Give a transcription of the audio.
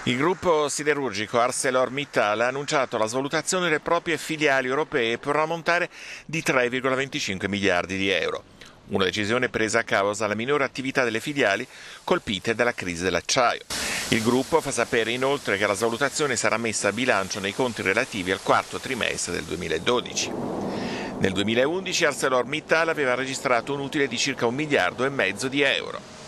Il gruppo siderurgico ArcelorMittal ha annunciato la svalutazione delle proprie filiali europee per un ammontare di 3,25 miliardi di euro. Una decisione presa a causa della minore attività delle filiali colpite dalla crisi dell'acciaio. Il gruppo fa sapere inoltre che la svalutazione sarà messa a bilancio nei conti relativi al quarto trimestre del 2012. Nel 2011 ArcelorMittal aveva registrato un utile di circa 1,5 miliardi di euro.